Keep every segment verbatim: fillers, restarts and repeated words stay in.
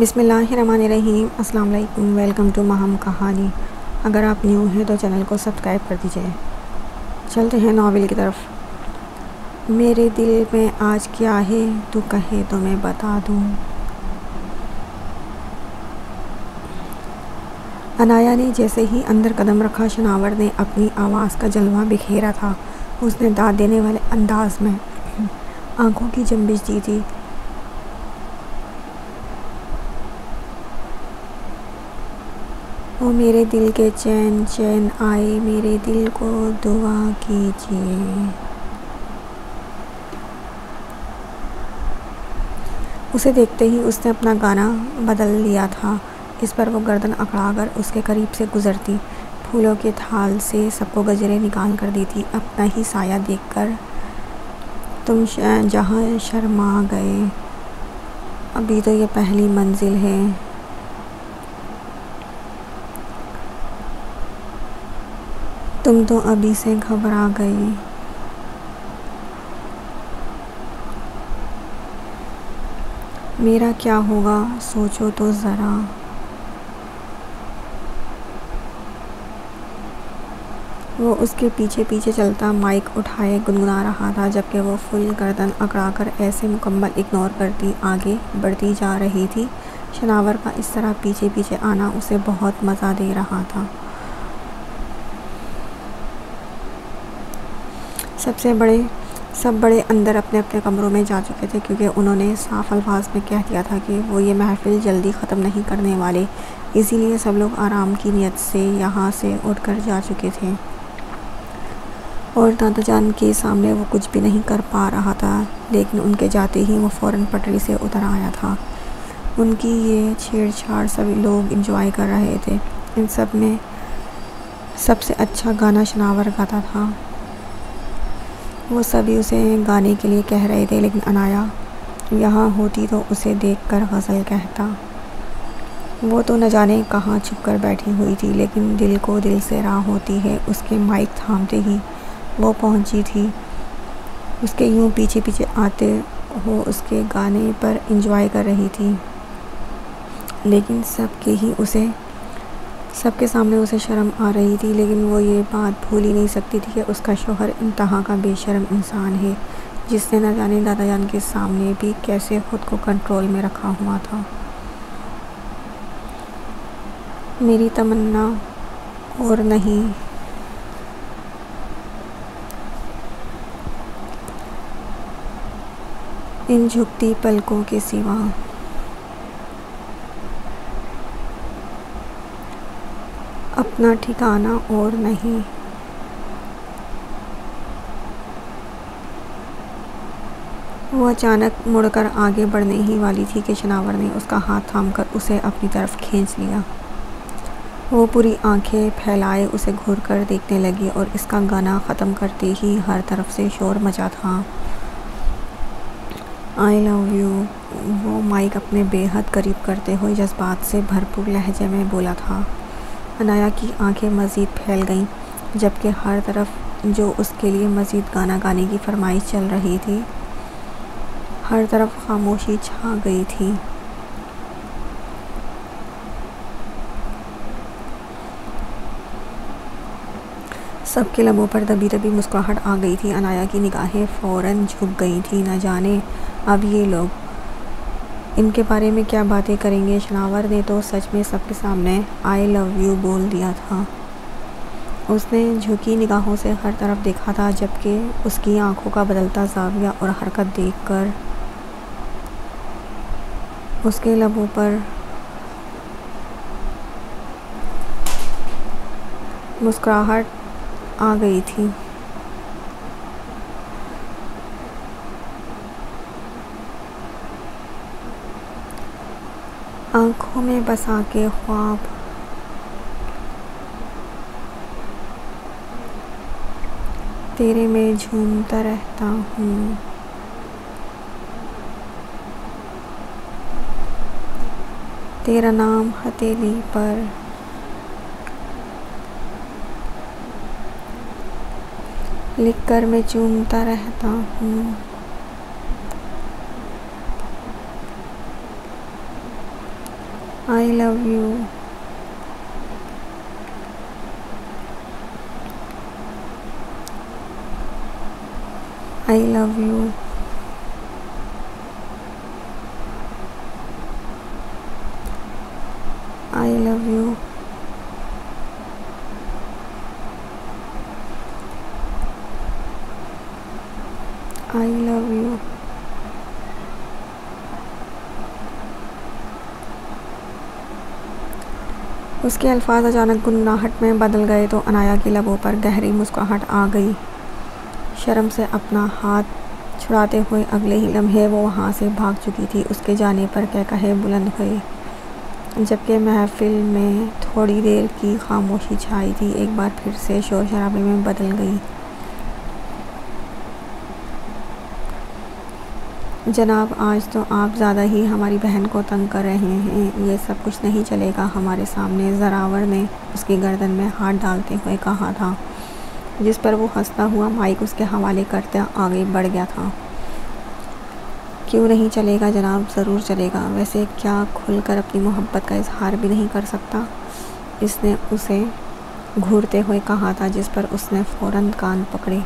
बिस्मिल्लाहिर्रहमानिर्रहीम। अस्सलाम वालेकुम। वेलकम टू महम कहानी। अगर आप न्यू हैं तो चैनल को सब्सक्राइब कर दीजिए। चलते हैं नावल की तरफ। मेरे दिल में आज क्या है, तू कहे तो मैं बता दूँ। अनाया ने जैसे ही अंदर कदम रखा, शनावर ने अपनी आवाज़ का जलवा बिखेरा था। उसने दाद देने वाले अंदाज में आंखों की जंबिश दी थी। ओ मेरे दिल के चैन चैन आए, मेरे दिल को दुआ कीजिए। उसे देखते ही उसने अपना गाना बदल लिया था। इस पर वो गर्दन अकड़ाकर उसके करीब से गुजरती, फूलों के थाल से सबको गजरे निकाल कर देती। अपना ही साया देखकर तुम जहाँ शर्मा गए, अभी तो ये पहली मंजिल है। तुम तो अभी से घबरा गए। मेरा क्या होगा सोचो तो ज़रा। वो उसके पीछे पीछे चलता माइक उठाए गुनगुना रहा था, जबकि वो फुल गर्दन अकड़ाकर ऐसे मुकम्मल इग्नोर करती आगे बढ़ती जा रही थी। शनावर का इस तरह पीछे पीछे आना उसे बहुत मज़ा दे रहा था। सबसे बड़े सब बड़े अंदर अपने अपने कमरों में जा चुके थे, क्योंकि उन्होंने साफ अल्फाज में कह दिया था कि वो ये महफिल जल्दी ख़त्म नहीं करने वाले। इसीलिए सब लोग आराम की नीयत से यहाँ से उठकर जा चुके थे और दादा जान के सामने वो कुछ भी नहीं कर पा रहा था। लेकिन उनके जाते ही वो फ़ौरन पटरी से उतर आया था। उनकी ये छेड़छाड़ सभी लोग एंजॉय कर रहे थे। इन सब में सबसे अच्छा गाना शनावर गाता था। वो सभी उसे गाने के लिए कह रहे थे, लेकिन अनाया यहाँ होती तो उसे देखकर गज़ल कहता। वो तो न जाने कहाँ छुप कर बैठी हुई थी, लेकिन दिल को दिल से राह होती है। उसके माइक थामते ही वो पहुँची थी। उसके यूँ पीछे पीछे आते हो उसके गाने पर एंजॉय कर रही थी, लेकिन सबके ही उसे सबके सामने उसे शर्म आ रही थी। लेकिन वो ये बात भूल ही नहीं सकती थी कि उसका शौहर इंतहा का बेशर्म इंसान है, जिसने न जाने दादा जान के सामने भी कैसे ख़ुद को कंट्रोल में रखा हुआ था। मेरी तमन्ना और नहीं, इन झुकती पलकों के सिवा, अपना ठिकाना और नहीं। वो अचानक मुड़कर आगे बढ़ने ही वाली थी कि शनावर ने उसका हाथ थामकर उसे अपनी तरफ खींच लिया। वो पूरी आंखें फैलाए उसे घूर कर देखने लगी और इसका गाना ख़त्म करते ही हर तरफ से शोर मचा था। आई लव यू, वो माइक अपने बेहद करीब करते हुए जज्बात से भरपूर लहजे में बोला था। अनाया की आंखें मज़ीद फैल गईं, जबकि हर तरफ जो उसके लिए मज़ीद गाना गाने की फरमाइश चल रही थी, हर तरफ खामोशी छा गई थी। सबके लबों पर दबी दबी मुस्कुराहट आ गई थी। अनाया की निगाहें फ़ौरन झुक गई थी। न जाने अब ये लोग इनके बारे में क्या बातें करेंगे। शनावर ने तो सच में सबके सामने आई लव यू बोल दिया था। उसने झुकी निगाहों से हर तरफ देखा था, जबकि उसकी आंखों का बदलता ज़ाविया और हरकत देखकर उसके लबों पर मुस्कुराहट आ गई थी। आँखों में बसा के ख्वाब, तेरे में झूमता रहता हूँ। तेरा नाम हथेली पर, लिखकर मैं चूमता रहता हूँ। I love you, I love you, I love you, I love you. उसके अल्फाज अचानक गुनगुनाहट में बदल गए तो अनाया की लबों पर गहरी मुस्कुराहट आ गई। शर्म से अपना हाथ छुड़ाते हुए अगले ही लम्हे वो वहाँ से भाग चुकी थी। उसके जाने पर कहकहे बुलंद हुए, जबकि महफिल में थोड़ी देर की खामोशी छाई थी, एक बार फिर से शोर शराबे में बदल गई। जनाब, आज तो आप ज़्यादा ही हमारी बहन को तंग कर रहे हैं, ये सब कुछ नहीं चलेगा हमारे सामने, ज़रावर ने उसकी गर्दन में हाथ डालते हुए कहा था, जिस पर वो हंसता हुआ माइक उसके हवाले करते आगे बढ़ गया था। क्यों नहीं चलेगा जनाब, ज़रूर चलेगा। वैसे क्या खुलकर अपनी मोहब्बत का इजहार भी नहीं कर सकता? इसने उसे घूरते हुए कहा था, जिस पर उसने फ़ौरन कान पकड़े।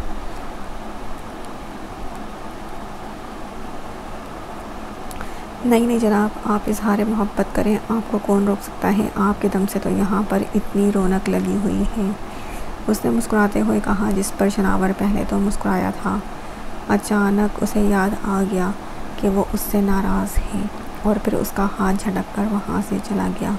नहीं नहीं जनाब, आप इजहार मोहब्बत करें, आपको कौन रोक सकता है, आपके दम से तो यहाँ पर इतनी रौनक लगी हुई है, उसने मुस्कुराते हुए कहा, जिस पर शनावर पहले तो मुस्कुराया था। अचानक उसे याद आ गया कि वो उससे नाराज़ है और फिर उसका हाथ झटक कर वहाँ से चला गया।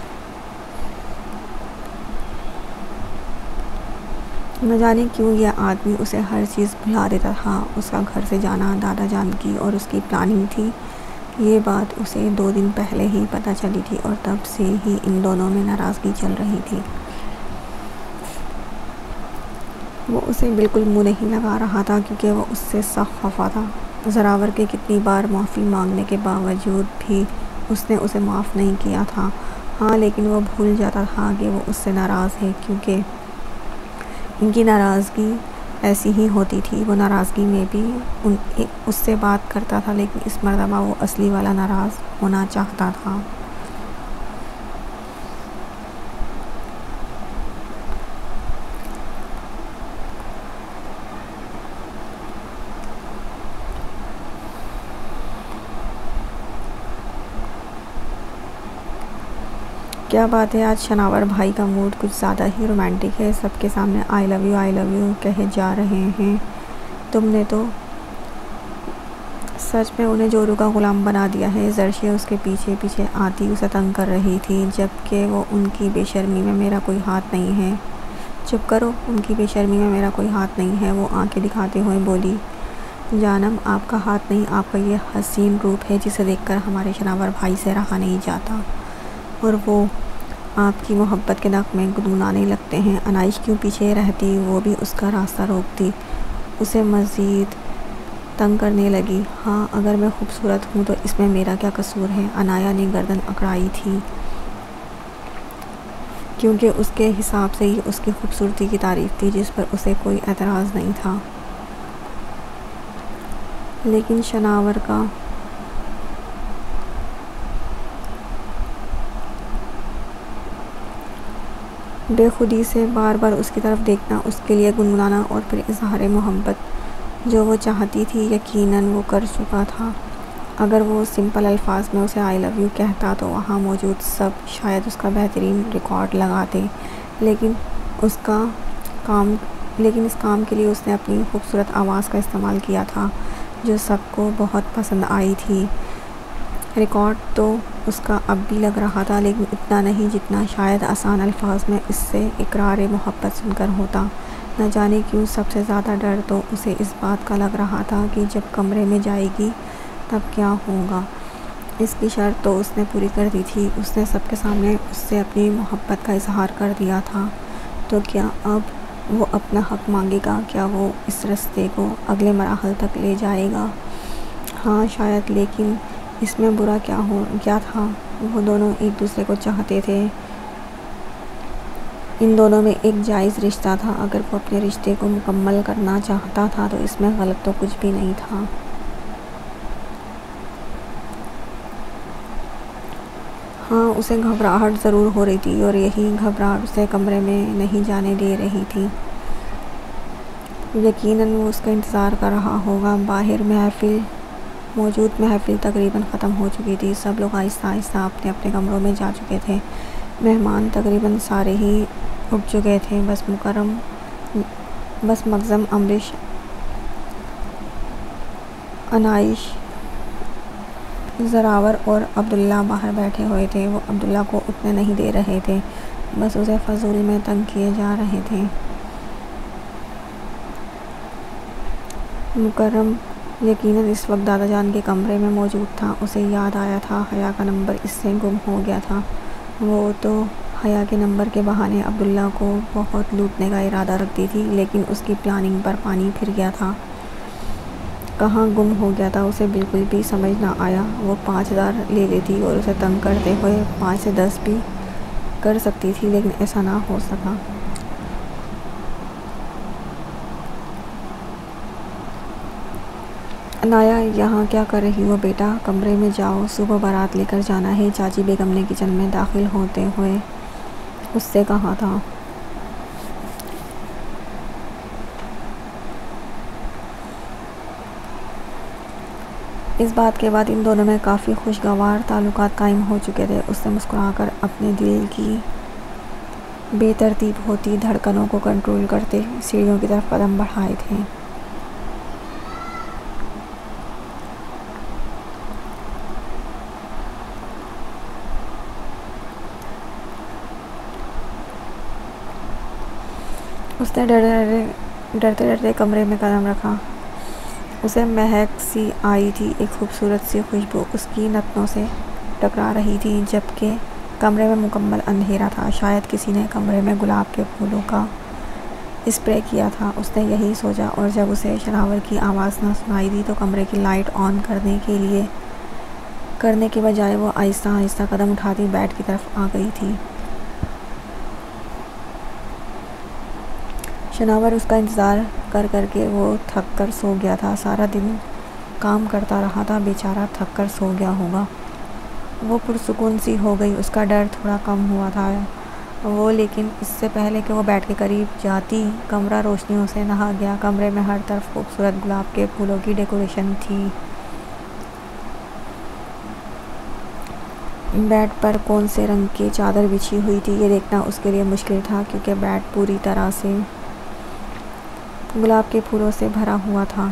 न जाने क्यों यह आदमी उसे हर चीज़ भुला देता था। उसका घर से जाना दादा जान की और उसकी प्लानिंग थी। ये बात उसे दो दिन पहले ही पता चली थी और तब से ही इन दोनों में नाराज़गी चल रही थी। वो उसे बिल्कुल मुंह नहीं लगा रहा था क्योंकि वो उससे सख्त खफा था। ज़रावर के कितनी बार माफ़ी मांगने के बावजूद भी उसने उसे माफ़ नहीं किया था। हाँ, लेकिन वो भूल जाता था कि वो उससे नाराज़ है, क्योंकि इनकी नाराज़गी ऐसी ही होती थी। वो नाराज़गी में भी उन उससे बात करता था, लेकिन इस मर्तबा वो असली वाला नाराज़ होना चाहता था। क्या बात है, आज शनावर भाई का मूड कुछ ज़्यादा ही रोमांटिक है। सबके सामने I love you I love you कहे जा रहे हैं। तुमने तो सच में उन्हें जोरू का ग़ुलाम बना दिया है। जर्शी उसके पीछे पीछे आती उसे तंग कर रही थी, जबकि वो उनकी बेशर्मी में मेरा कोई हाथ नहीं है। चुप करो, उनकी बेशर्मी में मेरा कोई हाथ नहीं है, वो आंखें दिखाते हुए बोली। जानम, आपका हाथ नहीं, आपका ये हसीन रूप है जिसे देखकर हमारे शनावर भाई से रहा नहीं जाता, और वो आपकी मोहब्बत के नग में गुनगुनाने लगते हैं। अनाइश क्यों पीछे रहती, वो भी उसका रास्ता रोकती, उसे मज़ीद तंग करने लगी। हाँ, अगर मैं खूबसूरत हूँ तो इसमें मेरा क्या कसूर है? अनाया ने गर्दन अकड़ाई थी, क्योंकि उसके हिसाब से ही उसकी खूबसूरती की तारीफ़ थी, जिस पर उसे कोई एतराज़ नहीं था। लेकिन शनावर का बेखुदी से बार बार उसकी तरफ देखना, उसके लिए गुनगुनाना और फिर इजहार मोहब्बत जो वो चाहती थी, यकीनन वो कर चुका था। अगर वो सिंपल अल्फाज में उसे आई लव यू कहता तो वहाँ मौजूद सब शायद उसका बेहतरीन रिकॉर्ड लगाते, लेकिन उसका काम लेकिन इस काम के लिए उसने अपनी खूबसूरत आवाज़ का इस्तेमाल किया था, जो सबको बहुत पसंद आई थी। रिकॉर्ड तो उसका अब भी लग रहा था, लेकिन इतना नहीं जितना शायद आसान अल्फाज में इससे इकरार मोहब्बत सुनकर होता। न जाने क्यों सबसे ज़्यादा डर तो उसे इस बात का लग रहा था कि जब कमरे में जाएगी तब क्या होगा। इसकी शर्त तो उसने पूरी कर दी थी, उसने सबके सामने उससे अपनी मोहब्बत का इजहार कर दिया था, तो क्या अब वो अपना हक़ मांगेगा? क्या वो इस रिश्ते को अगले मराहल तक ले जाएगा? हाँ शायद, लेकिन इसमें बुरा क्या हो क्या था? वो दोनों एक दूसरे को चाहते थे, इन दोनों में एक जायज़ रिश्ता था। अगर वो अपने रिश्ते को मुकम्मल करना चाहता था तो इसमें गलत तो कुछ भी नहीं था। हाँ, उसे घबराहट ज़रूर हो रही थी और यही घबराहट उसे कमरे में नहीं जाने दे रही थी। यकीनन वो उसका इंतज़ार कर रहा होगा। बाहर महफ़िल मौजूद महफ़िल तकरीबन ख़त्म हो चुकी थी। सब लोग आहिस्ता आहिस्ता अपने अपने कमरों में जा चुके थे। मेहमान तकरीबन सारे ही उठ चुके थे। बस मुकर्रम बस मग़ज़म, अमरीश, अनाइश, ज़रावर और अब्दुल्ला बाहर बैठे हुए थे। वो अब्दुल्ला को उठने नहीं दे रहे थे, बस उसे फ़ज़ूल में तंग किए जा रहे थे। मुकर्रम यकीनन इस वक्त दादा जान के कमरे में मौजूद था। उसे याद आया था हया का नंबर इससे गुम हो गया था। वो तो हया के नंबर के बहाने अब्दुल्ला को बहुत लूटने का इरादा रखती थी, लेकिन उसकी प्लानिंग पर पानी फिर गया था। कहाँ गुम हो गया था उसे बिल्कुल भी समझ ना आया। वो पाँच हज़ार ले लेती और उसे तंग करते हुए पाँच से दस भी कर सकती थी, लेकिन ऐसा ना हो सका। अनाया, यहाँ क्या कर रही हो बेटा? कमरे में जाओ, सुबह बारात लेकर जाना है। चाची बेगम ने किचन में दाखिल होते हुए उससे कहा था। इस बात के बाद इन दोनों में काफ़ी खुशगवार ताल्लुकात कायम हो चुके थे। उसने मुस्कुराकर अपने दिल की बेतरतीब होती धड़कनों को कंट्रोल करते सीढ़ियों की तरफ कदम बढ़ाए थे। उसने डरते डरते डरते डरते कमरे में कदम रखा। उसे महक सी आई थी, एक खूबसूरत सी खुशबू उसकी नथनों से टकरा रही थी, जबकि कमरे में मुकम्मल अंधेरा था। शायद किसी ने कमरे में गुलाब के फूलों का स्प्रे किया था। उसने यही सोचा, और जब उसे शनावर की आवाज़ ना सुनाई दी तो कमरे की लाइट ऑन करने के लिए करने के बजाय वो आहिस्ता आहिस्ता कदम उठाती बेड की तरफ आ गई थी। शनावर उसका इंतज़ार कर कर के वो थक कर सो गया था। सारा दिन काम करता रहा था, बेचारा थक कर सो गया होगा। वो पुरसुकून सी हो गई, उसका डर थोड़ा कम हुआ था वो। लेकिन इससे पहले कि वो बेड के करीब जाती, कमरा रोशनियों से नहा गया। कमरे में हर तरफ खूबसूरत गुलाब के फूलों की डेकोरेशन थी। बेड पर कौन से रंग की चादर बिछी हुई थी ये देखना उसके लिए मुश्किल था, क्योंकि बेड पूरी तरह से गुलाब के फूलों से भरा हुआ था।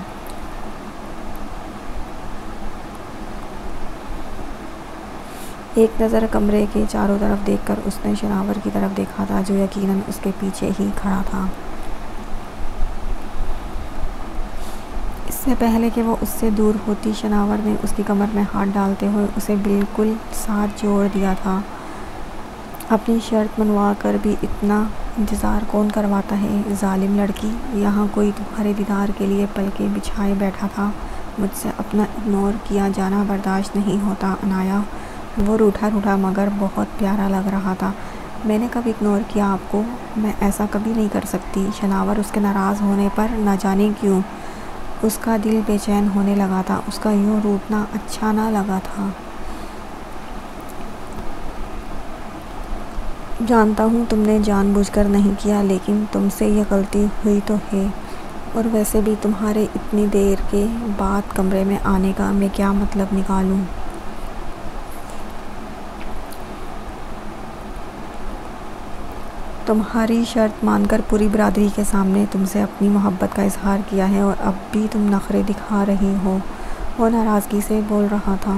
एक नज़र कमरे के चारों तरफ देखकर उसने शनावर की तरफ देखा था, जो यकीनन उसके पीछे ही खड़ा था। इससे पहले कि वो उससे दूर होती, शनावर ने उसकी कमर में हाथ डालते हुए उसे बिल्कुल साथ जोड़ दिया था। अपनी शर्त मनवा कर भी इतना इंतज़ार कौन करवाता है, जालिम लड़की। यहाँ कोई तुम्हारे दीदार के लिए पलके बिछाए बैठा था। मुझसे अपना इग्नोर किया जाना बर्दाश्त नहीं होता अनाया। वो रूठा रूठा मगर बहुत प्यारा लग रहा था। मैंने कभी इग्नोर किया आपको? मैं ऐसा कभी नहीं कर सकती। शनावर उसके नाराज़ होने पर न जाने क्यों उसका दिल बेचैन होने लगा था। उसका यूँ रूठना अच्छा ना लगा था। जानता हूँ तुमने जानबूझकर नहीं किया, लेकिन तुमसे ये गलती हुई तो है। और वैसे भी तुम्हारे इतनी देर के बाद कमरे में आने का मैं क्या मतलब निकालूँ? तुम्हारी शर्त मानकर पूरी बरादरी के सामने तुमसे अपनी मोहब्बत का इजहार किया है, और अब भी तुम नखरे दिखा रही हो। वो नाराज़गी से बोल रहा था।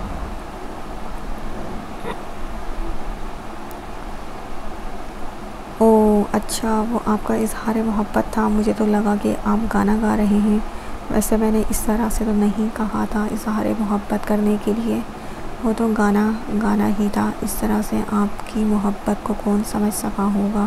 ओह अच्छा, वो आपका इजहार मोहब्बत था। मुझे तो लगा कि आप गाना गा रहे हैं। वैसे मैंने इस तरह से तो नहीं कहा था इजहार मोहब्बत करने के लिए। वो तो गाना गाना ही था। इस तरह से आपकी मोहब्बत को कौन समझ सका होगा।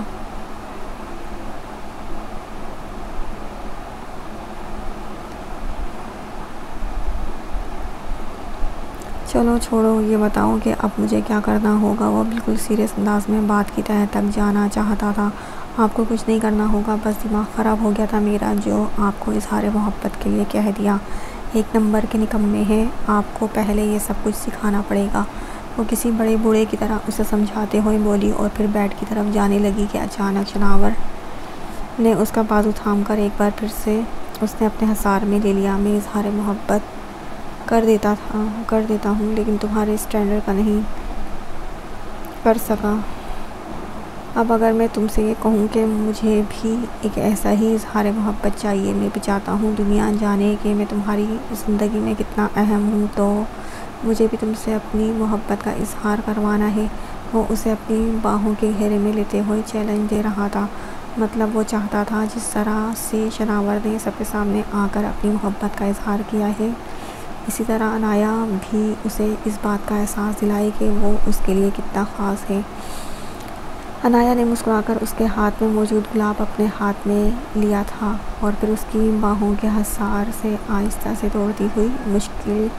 चलो छोड़ो, ये बताओ कि अब मुझे क्या करना होगा। वो बिल्कुल सीरियस अंदाज में बात की तह तक जाना चाहता था। आपको कुछ नहीं करना होगा, बस दिमाग ख़राब हो गया था मेरा जो आपको इजहार मोहब्बत के लिए कह दिया। एक नंबर के निकम्मे हैं, आपको पहले ये सब कुछ सिखाना पड़ेगा। वो किसी बड़े बूढ़े की तरह उसे समझाते हुए बोली और फिर बेड की तरफ जाने लगी कि अचानक शनावर ने उसका बाजू थाम कर एक बार फिर से उसने अपने हसार में ले लिया। मैं इजहार मोहब्बत कर देता था कर देता हूँ लेकिन तुम्हारे स्टैंडर्ड का नहीं कर सका। अब अगर मैं तुमसे ये कहूँ कि मुझे भी एक ऐसा ही इजहार मोहब्बत चाहिए, मैं भी चाहता हूँ दुनिया जाने कि मैं तुम्हारी ज़िंदगी में कितना अहम हूँ, तो मुझे भी तुमसे अपनी मोहब्बत का इजहार करवाना है। वो उसे अपनी बाहों के घेरे में लेते हुए चैलेंज दे रहा था। मतलब वो चाहता था जिस तरह से शनावर ने सबके सामने आकर अपनी मोहब्बत का इजहार किया है, इसी तरह अनाया भी उसे इस बात का एहसास दिलाए कि वो उसके लिए कितना ख़ास है। अनाया ने मुस्कुराकर उसके हाथ में मौजूद गुलाब अपने हाथ में लिया था और फिर उसकी बाहों के हसार से आहिस्ता से तोड़ती हुई मुश्किल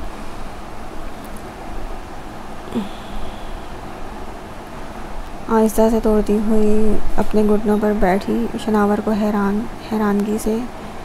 आहिस्ता से तोड़ती हुई अपने घुटनों पर बैठी। शनावर को हैरान हैरानगी से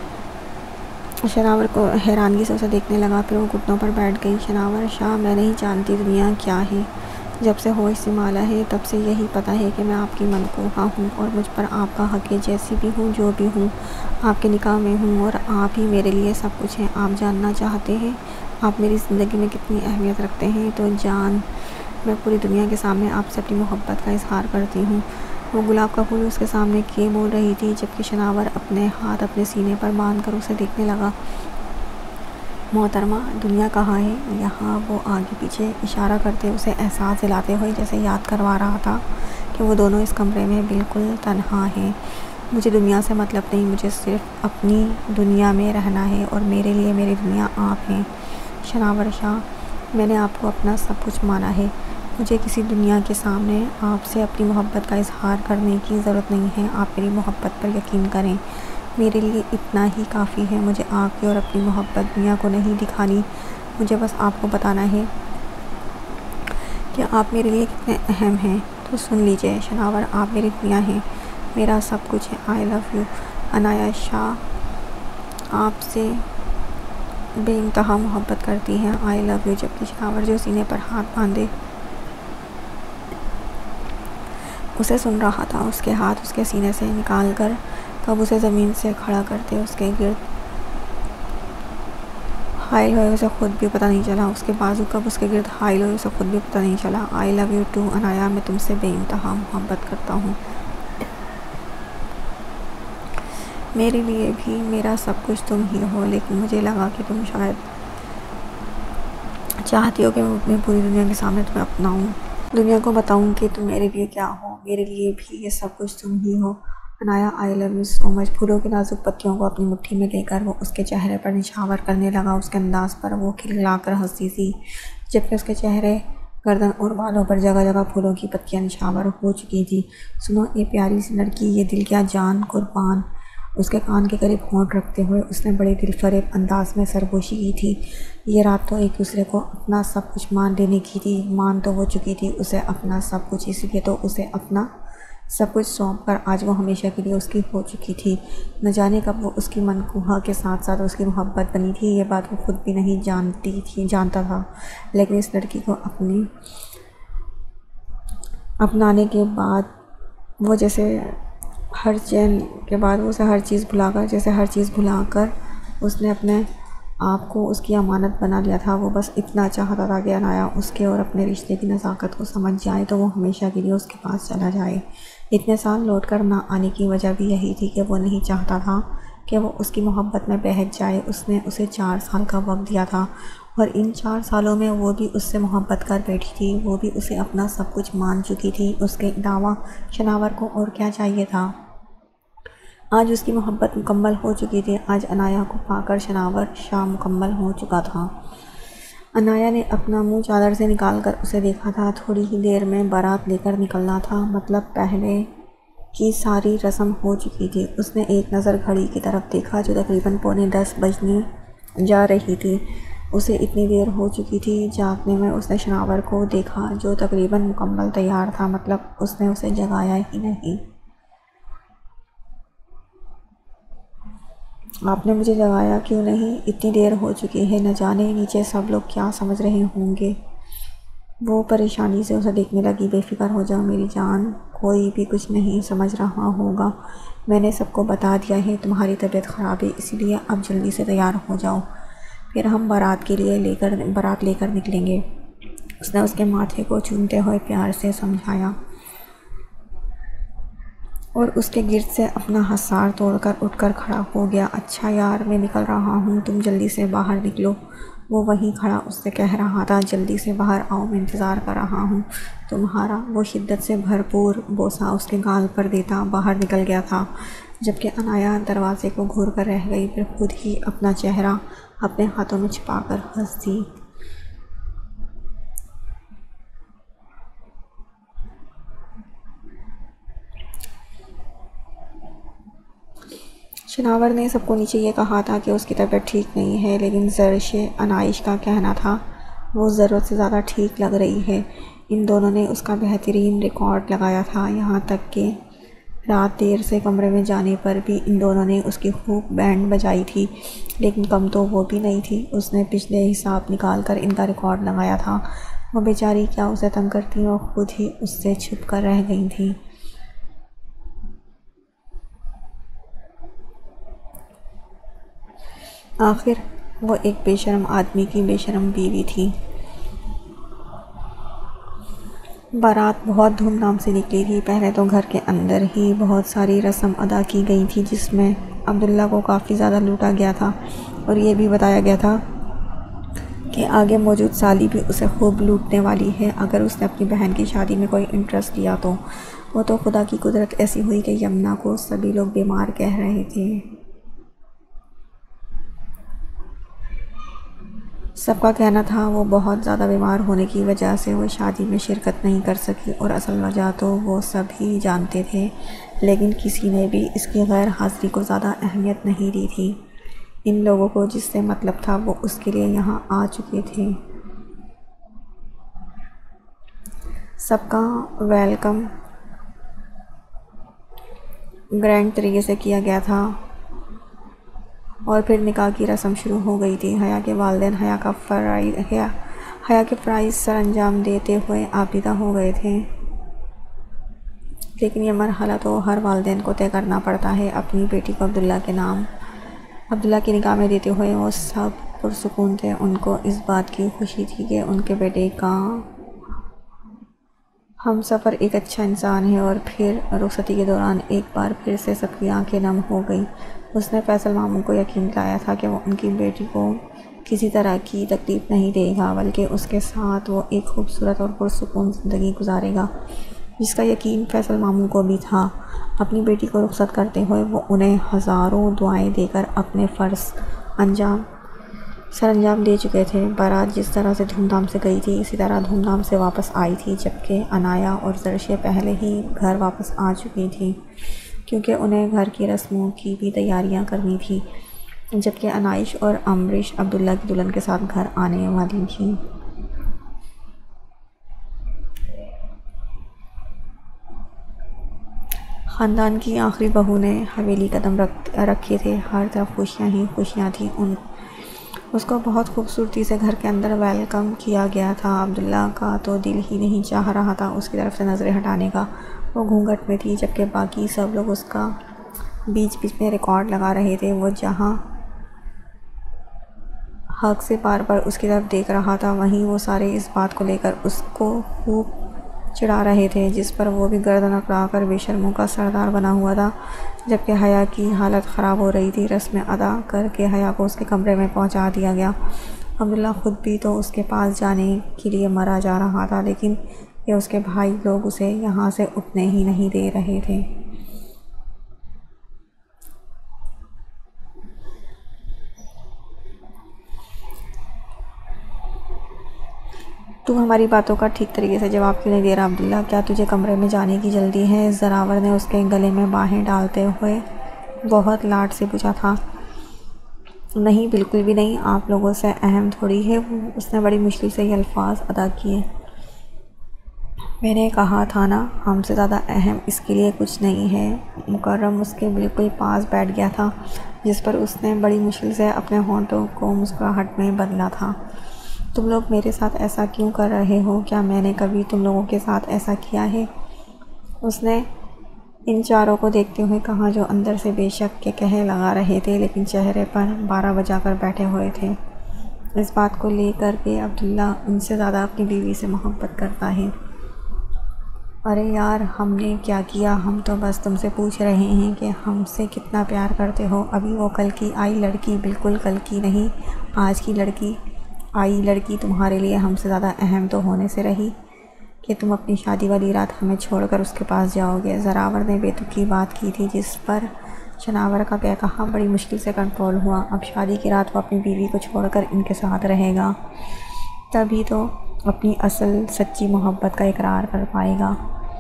शनावर को हैरानगी से उसे देखने लगा। फिर वो घुटनों पर बैठ गई। शनावर शाह, मैं नहीं जानती दुनिया क्या है। जब से होश संभाला है तब से यही पता है कि मैं आपकी मनकूहा हूँ और मुझ पर आपका हक है। जैसी भी हूँ, जो भी हूँ, आपके निकाह में हूँ और आप ही मेरे लिए सब कुछ हैं। आप जानना चाहते हैं आप मेरी ज़िंदगी में कितनी अहमियत रखते हैं, तो जान, मैं पूरी दुनिया के सामने आपसे अपनी मोहब्बत का इजहार करती हूँ। वो गुलाब का फूल उसके सामने किए बोल रही थी जबकि शनावर अपने हाथ अपने सीने पर बांध कर उसे देखने लगा। मोहतरमा, दुनिया कहाँ है? यहाँ वो आगे पीछे इशारा करते उसे एहसास दिलाते हुए जैसे याद करवा रहा था कि वो दोनों इस कमरे में बिल्कुल तन्हा हैं। मुझे दुनिया से मतलब नहीं, मुझे सिर्फ अपनी दुनिया में रहना है और मेरे लिए मेरी दुनिया आप हैं। शनावर शाह, मैंने आपको अपना सब कुछ माना है। मुझे किसी दुनिया के सामने आपसे अपनी मोहब्बत का इजहार करने की ज़रूरत नहीं है। आप मेरी मोहब्बत पर यकीन करें, मेरे लिए इतना ही काफ़ी है। मुझे आपकी और अपनी मोहब्बत दुनिया को नहीं दिखानी। मुझे बस आपको बताना है कि आप मेरे लिए कितने अहम हैं। तो सुन लीजिए शनावर, आप मेरी दुनिया हैं, मेरा सब कुछ है। I love you. Anaya Shah आपसे बेइंतहा मोहब्बत करती हैं। I love you. जबकि शनावर जो सीने पर हाथ बांधे उसे सुन रहा था, उसके हाथ उसके सीने से निकाल कर कब उसे ज़मीन से खड़ा करते उसके गिर्द हाइल हुए उसे खुद भी पता नहीं चला। उसके बाजू कब उसके गिर्द हाइल हुए उसे खुद भी पता नहीं चला। I love you too Anaya, मैं तुमसे बेइंतहा मोहब्बत करता हूँ। मेरे लिए भी मेरा सब कुछ तुम ही हो, लेकिन मुझे लगा कि तुम शायद चाहती हो कि मैं पूरी दुनिया के सामने तुम्हें अपनाऊँ, दुनिया को बताऊँ कि तुम मेरे लिए क्या हो। मेरे लिए भी ये सब कुछ तुम ही हो Anaya. I love you so much. फूलों की नाजुक पत्तियों को अपनी मुट्ठी में लेकर वो उसके चेहरे पर निछावर करने लगा। उसके अंदाज पर वो खिलखिलाकर हंसती थी जबकि उसके चेहरे, गर्दन और बालों पर जगह जगह फूलों की पत्तियां निछावर हो चुकी थी। सुनो ये प्यारी सी लड़की, ये दिल क्या जान कुर्बान। उसके कान के करीब होंठ रखते हुए उसने बड़े दिलफरेब अंदाज में सरगोशी की थी। ये रात तो एक दूसरे को अपना सब कुछ मान लेने की थी। मान तो हो चुकी थी उसे अपना सब कुछ, इसलिए तो उसे अपना सब कुछ सौंप कर आज वो हमेशा के लिए उसकी हो चुकी थी। न जाने कब वो उसकी मनकूहा के साथ साथ उसकी मोहब्बत बनी थी। ये बात वो खुद भी नहीं जानती थी जानता था, लेकिन इस लड़की को अपनी अपनाने के बाद वो जैसे हर चैन के बाद वो उसे हर चीज़ भुलाकर जैसे हर चीज़ भुलाकर उसने अपने आप को उसकी अमानत बना लिया था। वो बस इतना चाहता था कि अनाया उसके और अपने रिश्ते की नज़ाकत को समझ जाए तो वो हमेशा के लिए उसके पास चला जाए। इतने साल लौट कर ना आने की वजह भी यही थी कि वो नहीं चाहता था कि वो उसकी मोहब्बत में बहक जाए। उसने उसे चार साल का वक्त दिया था और इन चार सालों में वो भी उससे मोहब्बत कर बैठी थी। वो भी उसे अपना सब कुछ मान चुकी थी। उसके अलावा शनावर को और क्या चाहिए था। आज उसकी मोहब्बत मुकम्मल हो चुकी थी। आज अनाया को पाकर शनावर शाह मुकम्मल हो चुका था। अनाया ने अपना मुंह चादर से निकालकर उसे देखा था। थोड़ी ही देर में बारात लेकर निकलना था, मतलब पहले की सारी रस्म हो चुकी थी। उसने एक नज़र घड़ी की तरफ देखा जो तकरीबन पौने दस बजने जा रही थी। उसे इतनी देर हो चुकी थी। जागने में उसने शनावर को देखा जो तकरीबन मुकम्मल तैयार था, मतलब उसने उसे जगाया ही नहीं। आपने मुझे जगाया क्यों नहीं? इतनी देर हो चुकी है, न जाने नीचे सब लोग क्या समझ रहे होंगे। वो परेशानी से उसे देखने लगी। बेफिक्र हो जाओ मेरी जान, कोई भी कुछ नहीं समझ रहा होगा। मैंने सबको बता दिया है तुम्हारी तबीयत ख़राब है, इसीलिए अब जल्दी से तैयार हो जाओ, फिर हम बारात के लिए लेकर बारात लेकर निकलेंगे। उसने उसके माथे को चूमते हुए प्यार से समझाया और उसके गिर्द से अपना हसार तोड़कर उठकर खड़ा हो गया। अच्छा यार, मैं निकल रहा हूँ, तुम जल्दी से बाहर निकलो। वो वहीं खड़ा उससे कह रहा था, जल्दी से बाहर आओ, मैं इंतज़ार कर रहा हूँ तुम्हारा। वो शिद्दत से भरपूर बोसा उसके गाल पर देता बाहर निकल गया था, जबकि अनाया दरवाजे को घूर कर रह गई, फिर खुद ही अपना चेहरा अपने हाथों में छिपाकर हंस दी। शनावर ने सबको नीचे ये कहा था कि उसकी तबीयत ठीक नहीं है, लेकिन ज़र्शे अनाइश का कहना था वो ज़रूरत से ज़्यादा ठीक लग रही है। इन दोनों ने उसका बेहतरीन रिकॉर्ड लगाया था, यहाँ तक कि रात देर से कमरे में जाने पर भी इन दोनों ने उसकी खूब बैंड बजाई थी। लेकिन कम तो वो भी नहीं थी, उसने पिछले हिसाब निकाल कर इनका रिकॉर्ड लगाया था। वो बेचारी क्या उसे तंग करती, वो खुद ही उससे छुप कर रह गई थी। आखिर वो एक बेशर्म आदमी की बेशर्म बीवी थी। बारात बहुत धूमधाम से निकली थी। पहले तो घर के अंदर ही बहुत सारी रस्म अदा की गई थी, जिसमें अब्दुल्ला को काफ़ी ज़्यादा लूटा गया था और ये भी बताया गया था कि आगे मौजूद साली भी उसे खूब लूटने वाली है अगर उसने अपनी बहन की शादी में कोई इंटरेस्ट लिया तो। वो तो खुदा की कुदरत ऐसी हुई कि यमुना को सभी लोग बीमार कह रहे थे। सबका कहना था वो बहुत ज़्यादा बीमार होने की वजह से वो शादी में शिरकत नहीं कर सकी, और असल वजह तो वो सभी जानते थे, लेकिन किसी ने भी इसकी गैर हाज़िरी को ज़्यादा अहमियत नहीं दी थी। इन लोगों को जिससे मतलब था वो उसके लिए यहाँ आ चुके थे। सबका वेलकम ग्रैंड तरीके से किया गया था और फिर निकाह की रस्म शुरू हो गई थी। हया के वालिदैन हया का फ़राइज़ हया हया के फ़राइज़ सर अंजाम देते हुए आबिदा हो गए थे, लेकिन यह मरहला तो हर वालिदैन को तय करना पड़ता है। अपनी बेटी को अब्दुल्ला के नाम अब्दुल्ला की निकाह में देते हुए वो सब पुरसुकून थे। उनको इस बात की खुशी थी कि उनके बेटे का हम सफ़र एक अच्छा इंसान है। और फिर रुखसती के दौरान एक बार फिर से सबकी आंखें नम हो गई। उसने फैसल मामू को यकीन दिलाया था कि वो उनकी बेटी को किसी तरह की तकलीफ़ नहीं देगा, बल्कि उसके साथ वो एक खूबसूरत और पुरसुकून ज़िंदगी गुजारेगा, जिसका यकीन फैसल मामू को भी था। अपनी बेटी को रुखसत करते हुए वो उन्हें हज़ारों दुआएं देकर अपने फ़र्ज़ अंजाम सर अंजाम दे चुके थे। बारात जिस तरह से धूमधाम से गई थी, इसी तरह धूमधाम से वापस आई थी, जबकि अनाया और ज़र्शे पहले ही घर वापस आ चुकी थी, क्योंकि उन्हें घर की रस्मों की भी तैयारियां करनी थी, जबकि अनाइश और अमरीश अब्दुल्ला की दुल्हन के साथ घर आने वाली थी। ख़ानदान की आखिरी बहू ने हवेली कदम रख रखे थे। हर तरफ खुशियाँ ही खुशियाँ थी। उन उसको बहुत खूबसूरती से घर के अंदर वेलकम किया गया था। अब्दुल्ला का तो दिल ही नहीं चाह रहा था उसकी तरफ से नज़रें हटाने का। वो घूंघट में थी, जबकि बाकी सब लोग उसका बीच बीच में रिकॉर्ड लगा रहे थे। वो जहाँ हक से बार बार उसकी तरफ देख रहा था, वहीं वो सारे इस बात को लेकर उसको खूब चिढ़ा रहे थे, जिस पर वो भी गर्दन अकड़ा कर बेशर्मों का सरदार बना हुआ था। जबकि हया की हालत ख़राब हो रही थी। रस्में अदा करके हया को उसके कमरे में पहुंचा दिया गया। अब्दुल्ला ख़ुद भी तो उसके पास जाने के लिए मरा जा रहा था, लेकिन ये उसके भाई लोग उसे यहाँ से उठने ही नहीं दे रहे थे। तू हमारी बातों का ठीक तरीके से जवाब क्यों नहीं दे रहा अब्दुल्ला? क्या तुझे कमरे में जाने की जल्दी है? ज़रावर ने उसके गले में बाहें डालते हुए बहुत लाड से पूछा था। नहीं, बिल्कुल भी नहीं, आप लोगों से अहम थोड़ी है वो। उसने बड़ी मुश्किल से ये अल्फाज अदा किए। मैंने कहा था ना, हमसे ज़्यादा अहम इसके लिए कुछ नहीं है। मुकर्रम उसके बिल्कुल पास बैठ गया था, जिस पर उसने बड़ी मुश्किल से अपने होंठों को मुस्कुराहट में बदला था। तुम लोग मेरे साथ ऐसा क्यों कर रहे हो? क्या मैंने कभी तुम लोगों के साथ ऐसा किया है? उसने इन चारों को देखते हुए कहा, जो अंदर से बेशक के कहे लगा रहे थे लेकिन चेहरे पर बारह बजा कर बैठे हुए थे। इस बात को लेकर के अब्दुल्ला उनसे ज़्यादा अपनी बीवी से मोहब्बत करता है। अरे यार, हमने क्या किया? हम तो बस तुमसे पूछ रहे हैं कि हमसे कितना प्यार करते हो। अभी वो कल की आई लड़की, बिल्कुल कल की नहीं, आज की लड़की आई लड़की तुम्हारे लिए हमसे ज़्यादा अहम तो होने से रही कि तुम अपनी शादी वाली रात हमें छोड़कर उसके पास जाओगे। ज़रावर ने बेतुकी बात की थी, जिस पर शनावर का क्या कहा बड़ी मुश्किल से कंट्रोल हुआ। अब शादी की रात वो अपनी बीवी को छोड़कर इनके साथ रहेगा, तभी तो अपनी असल सच्ची मोहब्बत का इकरार कर पाएगा।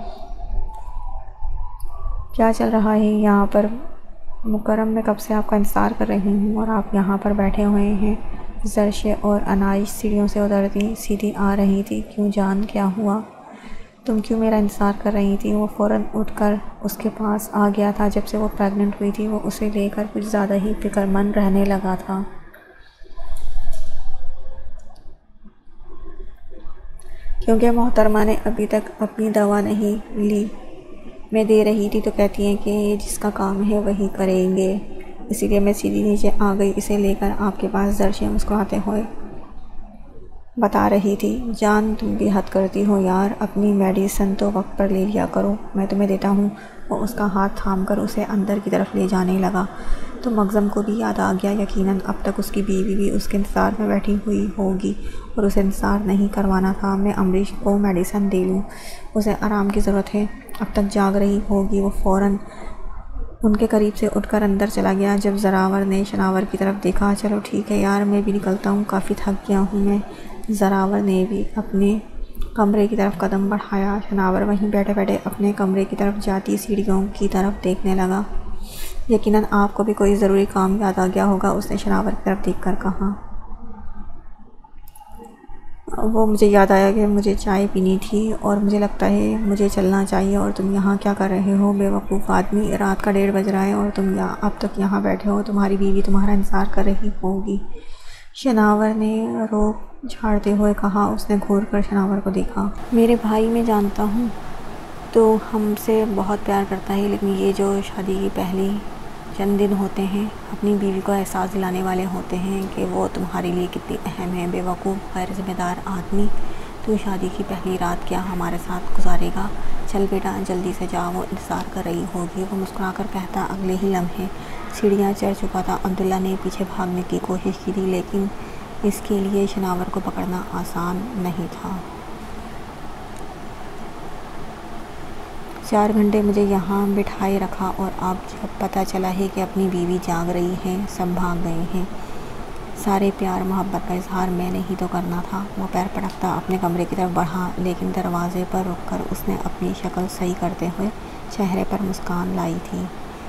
क्या चल रहा है यहाँ पर? मुकर्रम, मैं कब से आपका इंतज़ार कर रही हूँ और आप यहाँ पर बैठे हुए हैं। जरशे और अनाइश सीढ़ियों से उतरती सीधी आ रही थी। क्यों जान, क्या हुआ? तुम क्यों मेरा इंतज़ार कर रही थी? वो फ़ौरन उठकर उसके पास आ गया था। जब से वो प्रेग्नेंट हुई थी वो उसे लेकर कुछ ज़्यादा ही फिक्रमंद रहने लगा था। क्योंकि मोहतरमा ने अभी तक अपनी दवा नहीं ली। मैं दे रही थी तो कहती हैं कि जिसका काम है वही करेंगे, इसीलिए मैं सीधी नीचे आ गई इसे लेकर आपके पास। जरशे मुस्कुराते हुए बता रही थी, जान तुम भी हद करती हो यार, अपनी मेडिसिन तो वक्त पर ले लिया करो, मैं तुम्हें देता हूँ। वो उसका हाथ थामकर उसे अंदर की तरफ ले जाने लगा तो मगज़म को भी याद आ गया, यकीनन अब तक उसकी बीवी भी उसके इंतज़ार में बैठी हुई होगी और उसे इंतज़ार नहीं करवाना था। मैं अमरीश को मेडिसिन दे लूँ, उसे आराम की ज़रूरत है, अब तक जाग रही होगी। वो फ़ौरन उनके करीब से उठकर अंदर चला गया। जब ज़रावर ने शनावर की तरफ देखा, चलो ठीक है यार, मैं भी निकलता हूँ, काफ़ी थक गया हूँ मैं। ज़रावर ने भी अपने कमरे की तरफ कदम बढ़ाया। शनावर वहीं बैठे बैठे अपने कमरे की तरफ जाती सीढ़ियों की तरफ देखने लगा। यकीनन आपको भी कोई ज़रूरी काम याद आ गया होगा, उसने शनावर की तरफ देखकर कहा। वो मुझे याद आया कि मुझे चाय पीनी थी और मुझे लगता है मुझे चलना चाहिए। और तुम यहाँ क्या कर रहे हो बेवकूफ़ आदमी? रात का डेढ़ बज रहा है और तुम यहाँ अब तक यहाँ बैठे हो, तुम्हारी बीवी तुम्हारा इंतज़ार कर रही होगी। शनावर ने रोक झाड़ते हुए कहा। उसने घूर कर शनावर को देखा। मेरे भाई मैं जानता हूँ तो हमसे बहुत प्यार करता है, लेकिन ये जो शादी की पहली चंद दिन होते हैं अपनी बीवी को एहसास दिलाने वाले होते हैं कि वो तुम्हारे लिए कितनी अहम है। बेवकूफ़ गैर ज़िम्मेदार आदमी, तू शादी की पहली रात क्या हमारे साथ गुजारेगा? चल बेटा जल्दी से जा, वो इंतज़ार कर रही होगी। वो मुस्कुराकर कहता। अगले ही लम्हे सीढ़ियाँ चढ़ चुका था। अब्दुल्ला ने पीछे भागने की कोशिश की थी, लेकिन इसके लिए शनावर को पकड़ना आसान नहीं था। चार घंटे मुझे यहाँ बिठाए रखा और अब जब पता चला है कि अपनी बीवी जाग रही है, सब भाग गए हैं। सारे प्यार मोहब्बत का इजहार मैंने ही तो करना था। वो पैर पटकता अपने कमरे की तरफ बढ़ा, लेकिन दरवाजे पर रुककर उसने अपनी शक्ल सही करते हुए चेहरे पर मुस्कान लाई थी।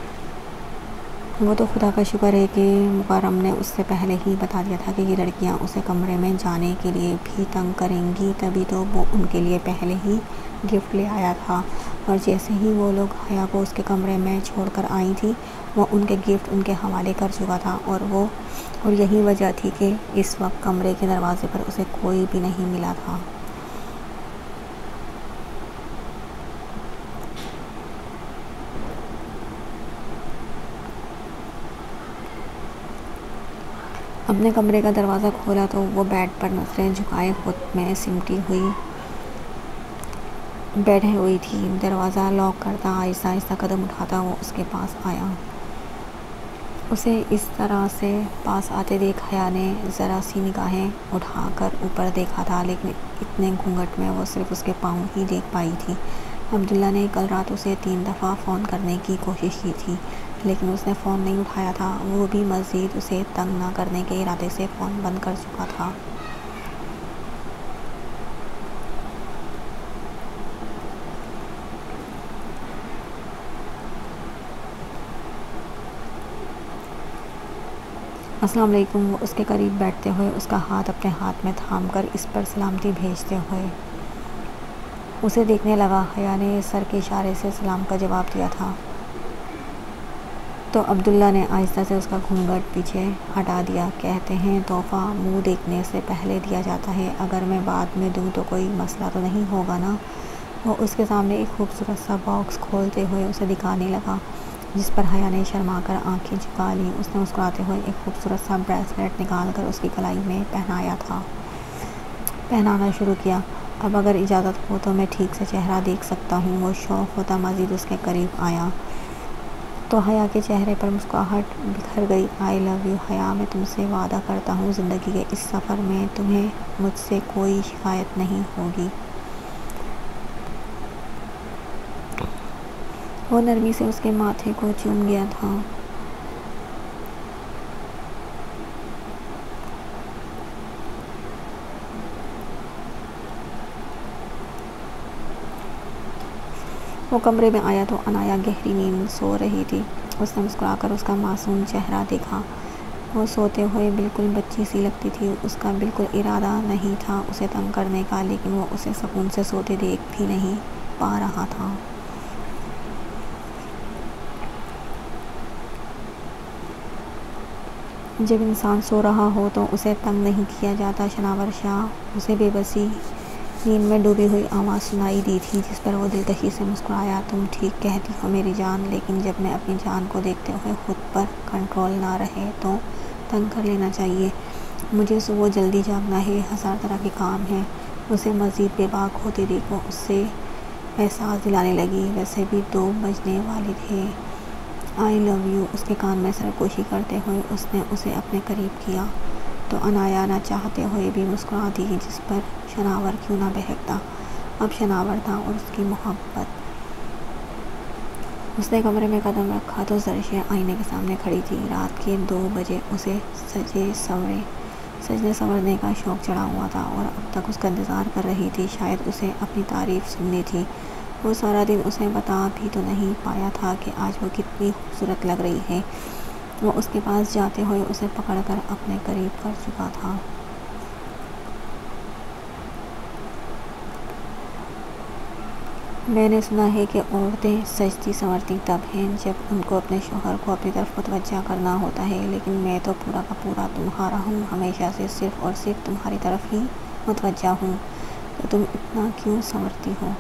वो तो खुदा का शुक्र है कि मुकर्रम ने उससे पहले ही बता दिया था कि ये लड़कियां उसे कमरे में जाने के लिए भी तंग करेंगी, तभी तो वो उनके लिए पहले ही गिफ्ट ले आया था। और जैसे ही वो लोग हया को उसके कमरे में छोड़कर आई थी, वो उनके गिफ्ट उनके हवाले कर चुका था। और वो और यही वजह थी कि इस वक्त कमरे के दरवाजे पर उसे कोई भी नहीं मिला था। अपने कमरे का दरवाज़ा खोला तो वो बेड पर नज़रें झुकाए खुद में सिमटी हुई बैठे हुई थी। दरवाज़ा लॉक करता आहिस्ता आहिस्ता कदम उठाता वो उसके पास आया। उसे इस तरह से पास आते देख हया ने ज़रा सी निगाहें उठाकर ऊपर देखा था, लेकिन इतने घूंघट में वो सिर्फ उसके पाँव ही देख पाई थी। अब्दुल्ला ने कल रात उसे तीन दफ़ा फ़ोन करने की कोशिश की थी, लेकिन उसने फ़ोन नहीं उठाया था। वो भी मज़ीद उसे तंग ना करने के इरादे से फ़ोन बंद कर चुका था। अस्सलाम वालेकुम। वो उसके करीब बैठते हुए उसका हाथ अपने हाथ में थामकर इस पर सलामती भेजते हुए उसे देखने लगा। हया ने सर के इशारे से सलाम का जवाब दिया था। तो अब्दुल्ला ने आहिस्ता से उसका घूंघट पीछे हटा दिया। कहते हैं तोहफ़ा मुंह देखने से पहले दिया जाता है, अगर मैं बाद में दूँ तो कोई मसला तो नहीं होगा ना। वो उसके सामने एक खूबसूरत सा बॉक्स खोलते हुए उसे दिखाने लगा, जिस पर हया ने शर्मा कर आँखें झुका ली। उसने मुस्कुराते हुए एक खूबसूरत सा ब्रेसलेट निकाल कर उसकी कलाई में पहनाया था पहनाना शुरू किया। अब अगर इजाज़त हो तो मैं ठीक से चेहरा देख सकता हूँ। वो शौक़ होता मज़ीद उसके करीब आया तो हया के चेहरे पर मुस्कुराहट बिखर गई। आई लव यू हया, मैं तुमसे वादा करता हूँ ज़िंदगी के इस सफ़र में तुम्हें मुझसे कोई शिकायत नहीं होगी। वो नरमी से उसके माथे को चूम गया था। वो कमरे में आया तो अनाया गहरी नींद सो रही थी। उसने मुस्कुराकर उसका मासूम चेहरा देखा। वो सोते हुए बिल्कुल बच्ची सी लगती थी। उसका बिल्कुल इरादा नहीं था उसे तंग करने का, लेकिन वो उसे सुकून से सोते देख भी नहीं पा रहा था। जब इंसान सो रहा हो तो उसे तंग नहीं किया जाता। शनावर शाह उसे बेबसी नींद में डूबी हुई आवाज़ सुनाई दी थी, जिस पर वो दिलकशी से मुस्कुराया। तुम ठीक कहती हो मेरी जान, लेकिन जब मैं अपनी जान को देखते हुए खुद पर कंट्रोल ना रहे तो तंग कर लेना चाहिए। मुझे सुबह जल्दी जागना है, हज़ार तरह के काम हैं। उसे मज़ीद बेबाक होते देखो उससे एहसास दिलाने लगी। वैसे भी दो बजने वाले थे। आई लव यू, उसके कान में सरगोशी करते हुए उसने उसे अपने करीब किया तो अनाया न चाहते हुए भी मुस्कुरा दी, जिस पर शनावर क्यों ना बहकता। अब शनावर था और उसकी मोहब्बत। उसने कमरे में कदम रखा तो ज़रशें आईने के सामने खड़ी थी। रात के दो बजे उसे सजे सवरे सजने संवरने का शौक़ चढ़ा हुआ था और अब तक उसका इंतज़ार कर रही थी। शायद उसे अपनी तारीफ़ सुननी थी। वो सारा दिन उसे बता भी तो नहीं पाया था कि आज वो कितनी खूबसूरत लग रही है। वो उसके पास जाते हुए उसे पकड़कर अपने करीब कर चुका था। मैंने सुना है कि औरतें सजती संवरती तब हैं जब उनको अपने शौहर को अपनी तरफ मुतवज्जा करना होता है, लेकिन मैं तो पूरा का पूरा तुम्हारा हूँ। हमेशा से सिर्फ़ और सिर्फ तुम्हारी तरफ ही मुतवज्जा हूँ, तो तुम इतना क्यों संवरती हो?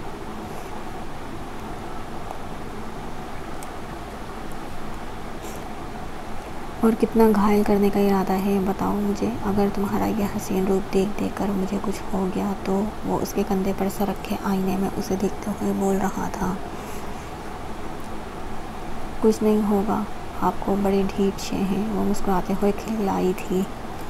और कितना घायल करने का इरादा है बताओ मुझे। अगर तुम्हारा यह हसीन रूप देख देख कर मुझे कुछ हो गया तो। वो उसके कंधे पर सर रखे आईने में उसे देखते हुए बोल रहा था। कुछ नहीं होगा, आपको बड़े ढीठ से हैं। वो मुस्कुराते हुए खिलाई थी।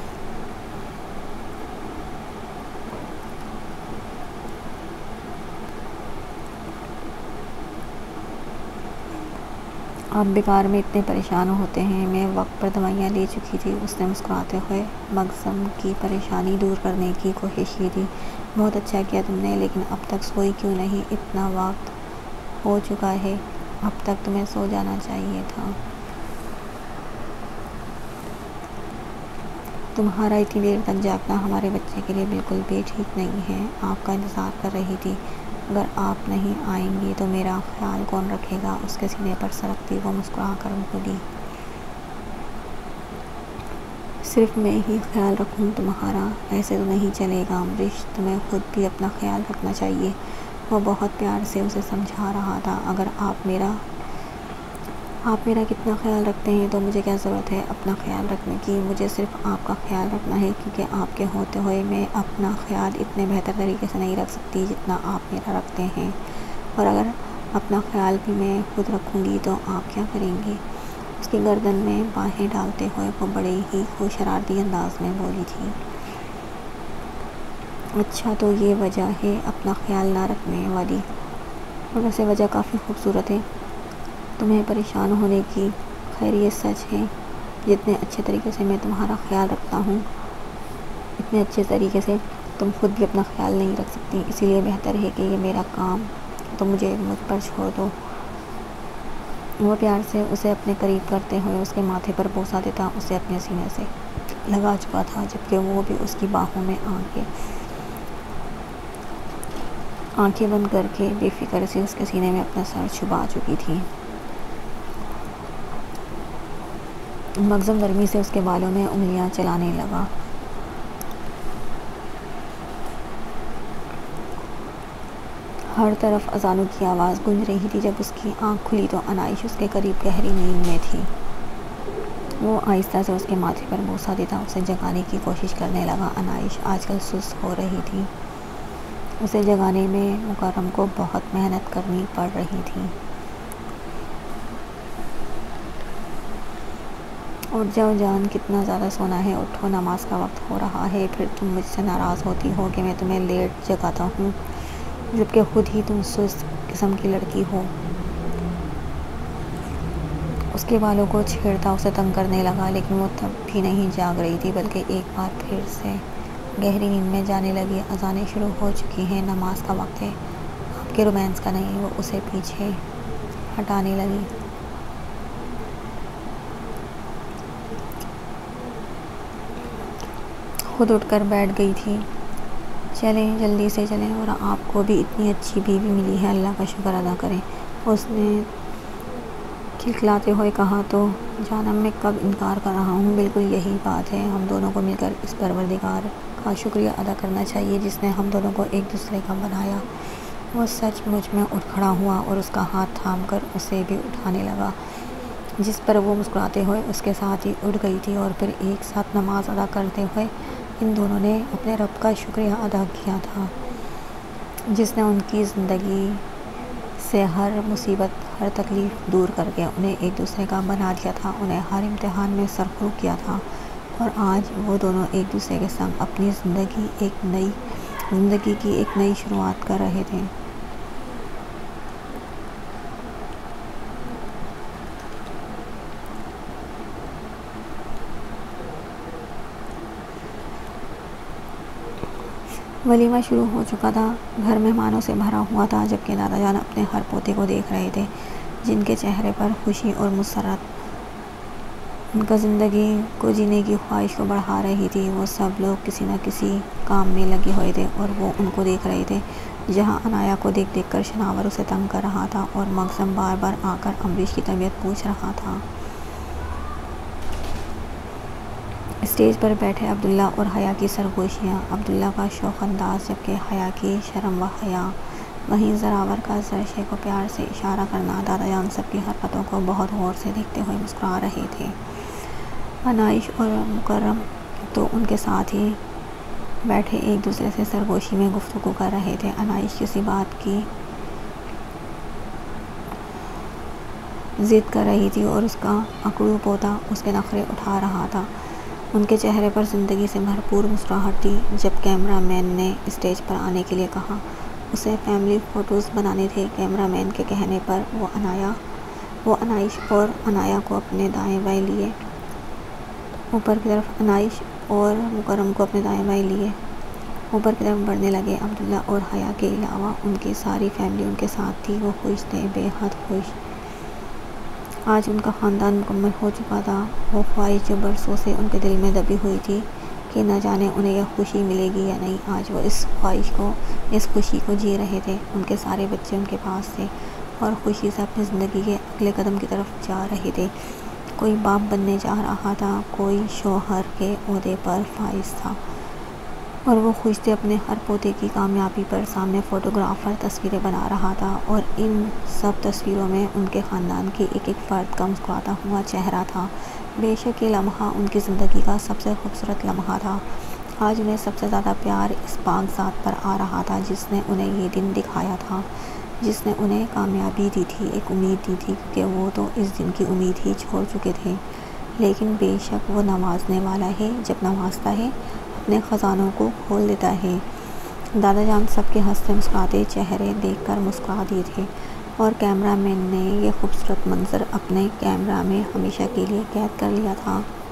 आप बेकार में इतने परेशान होते हैं, मैं वक्त पर दवाइयाँ ले चुकी थी। उसने मुस्कुराते हुए मकसम की परेशानी दूर करने की कोशिश की थी। बहुत अच्छा किया तुमने, लेकिन अब तक सोई क्यों नहीं? इतना वक्त हो चुका है, अब तक तुम्हें सो जाना चाहिए था। तुम्हारा इतनी देर तक जागना हमारे बच्चे के लिए बिल्कुल भी ठीक नहीं है। आपका इंतज़ार कर रही थी। अगर आप नहीं आएंगी तो मेरा ख्याल कौन रखेगा? उसके सीने पर सरकती वो मुस्कुरा कर बोली। सिर्फ मैं ही ख्याल रखूं तुम्हारा? ऐसे तो नहीं चलेगा अमरीश, तुम्हें खुद भी अपना ख्याल रखना चाहिए। वो बहुत प्यार से उसे समझा रहा था। अगर आप मेरा आप मेरा कितना ख्याल रखते हैं तो मुझे क्या ज़रूरत है अपना ख्याल रखने की? मुझे सिर्फ आपका ख्याल रखना है, क्योंकि आपके होते हुए मैं अपना ख्याल इतने बेहतर तरीके से नहीं रख सकती जितना आप मेरा रखते हैं। और अगर अपना ख्याल भी मैं खुद रखूँगी तो आप क्या करेंगी? उसकी गर्दन में बाहें डालते हुए वो बड़े ही खुश शरारती अंदाज में बोली थी। अच्छा, तो ये वजह है अपना ख्याल ना रखने वाली? और वैसे वजह काफ़ी खूबसूरत है। तुम्हें परेशान होने की। खैर ये सच है, जितने अच्छे तरीके से मैं तुम्हारा ख्याल रखता हूँ इतने अच्छे तरीके से तुम खुद भी अपना ख्याल नहीं रख सकती। इसीलिए बेहतर है कि ये मेरा काम तो मुझे मुझ पर छोड़ दो। वो प्यार से उसे अपने करीब करते हुए उसके माथे पर बोसा देता उसे अपने सीने से लगा चुका था, जबकि वो भी उसकी बाहों में आके आंखें बंद करके बेफिक्र से उसके सीने में अपना सर छुपा चुकी थी। मगज़म गर्मी से उसके बालों में उंगलियां चलाने लगा। हर तरफ अज़ानों की आवाज़ गूंज रही थी। जब उसकी आंख खुली तो अनाइश उसके करीब गहरी नींद में थी। वो आहिस्ता से उसके माथे पर बोसा देता उसे जगाने की कोशिश करने लगा। अनाइश आजकल सुस्त हो रही थी। उसे जगाने में मुकर्रम को बहुत मेहनत करनी पड़ रही थी। उठ जाओ जान, कितना ज़्यादा सोना है, उठो, नमाज का वक्त हो रहा है। फिर तुम मुझसे नाराज़ होती हो कि मैं तुम्हें लेट जगाता हूँ, जबकि खुद ही तुम सुस्त किस्म की लड़की हो। उसके बालों को छेड़ता उसे तंग करने लगा, लेकिन वो तब भी नहीं जाग रही थी, बल्कि एक बार फिर से गहरी नींद में जाने लगी। अज़ानें शुरू हो चुकी हैं, नमाज का वक्त है, आपके रोमांस का नहीं। वो उसे पीछे हटाने लगी। खुद उठकर बैठ गई थी। चलें, जल्दी से चलें, और आपको भी इतनी अच्छी बीवी मिली है, अल्लाह का शुक्र अदा करें। उसने खिलखिलाते हुए कहा, तो जानम मैं कब इनकार कर रहा हूँ, बिल्कुल यही बात है। हम दोनों को मिलकर इस परवरदिगार का शुक्रिया अदा करना चाहिए जिसने हम दोनों को एक दूसरे का बनाया। वो सचमुच में उठ खड़ा हुआ और उसका हाथ थाम कर उसे भी उठाने लगा, जिस पर वो मुस्कुराते हुए उसके साथ ही उठ गई थी। और फिर एक साथ नमाज अदा करते हुए इन दोनों ने अपने रब का शुक्रिया अदा किया था, जिसने उनकी ज़िंदगी से हर मुसीबत, हर तकलीफ़ दूर करके उन्हें एक दूसरे का बना दिया था, उन्हें हर इम्तिहान में सरखुर किया था। और आज वो दोनों एक दूसरे के संग अपनी ज़िंदगी एक नई ज़िंदगी की एक नई शुरुआत कर रहे थे। वलीमा शुरू हो चुका था। घर मेहमानों से भरा हुआ था, जबकि दादा जान अपने हर पोते को देख रहे थे, जिनके चेहरे पर खुशी और मुसर्रत उनका ज़िंदगी को जीने की ख्वाहिश को बढ़ा रही थी। वो सब लोग किसी न किसी काम में लगे हुए थे और वो उनको देख रहे थे। जहाँ अनाया को देख देख कर शनावर उसे तंग कर रहा था और मगज़म बार बार आकर अमरीश की तबीयत पूछ रहा था। स्टेज पर बैठे अब्दुल्ला और हया की सरगोशियाँ, अब्दुल्ला का शौक़ अंदाज, जबकि हया की शर्म व हया। वहीं ज़रावर का सरशे को प्यार से इशारा करना। दादा जान सबकी हरकतों को बहुत गौर से देखते हुए मुस्कुरा रहे थे। अनाइश और मुकर्रम तो उनके साथ ही बैठे एक दूसरे से सरगोशी में गुफ्तगू कर रहे थे। अनाइश किसी बात की ज़िद कर रही थी और उसका अकड़ू पोता उसके नखरे उठा रहा था। उनके चेहरे पर ज़िंदगी से भरपूर मुस्कुराहट थी। जब कैमरामैन ने स्टेज पर आने के लिए कहा, उसे फैमिली फ़ोटोज़ बनाने थे। कैमरामैन के कहने पर वो अनाया वो अनाइश और अनाया को अपने दाएं बाएं लिए ऊपर की तरफ अनाइश और मुकर्रम को अपने दाएं बाएं लिए ऊपर की तरफ बढ़ने लगे। अब्दुल्ला और हया के अलावा उनकी सारी फैमिली उनके साथ थी। वो खुश थे, बेहद खुश। आज उनका ख़ानदान मुकम्मल हो चुका था। वो ख्वाहिश जो बरसों से उनके दिल में दबी हुई थी कि न जाने उन्हें यह खुशी मिलेगी या नहीं, आज वो इस ख्वाहिश को, इस खुशी को जी रहे थे। उनके सारे बच्चे उनके पास थे और खुशी से अपनी ज़िंदगी के अगले कदम की तरफ जा रहे थे। कोई बाप बनने जा रहा था, कोई शौहर के ओहदे पर फाइज था, और वो खुश थे अपने हर पोते की कामयाबी पर। सामने फ़ोटोग्राफ़र तस्वीरें बना रहा था और इन सब तस्वीरों में उनके ख़ानदान के एक एक फ़र्द का मुस्कुराता हुआ चेहरा था। बेशक ये लम्हा उनकी ज़िंदगी का सबसे खूबसूरत लम्हा था। आज उन्हें सबसे ज़्यादा प्यार इस पाक ज़ात पर आ रहा था जिसने उन्हें ये दिन दिखाया था, जिसने उन्हें कामयाबी दी थी, एक उम्मीद दी थी, क्योंकि वो तो इस दिन की उम्मीद ही छोड़ चुके थे। लेकिन बेशक वो नवाजने वाला है, जब नवाजता है अपने ख़जानों को खोल देता है। दादा जान सबके हंसते मुस्कुराते चेहरे देखकर मुस्कुरा दिए थे और कैमरामैन ने ये खूबसूरत मंज़र अपने कैमरा में हमेशा के लिए कैद कर लिया था।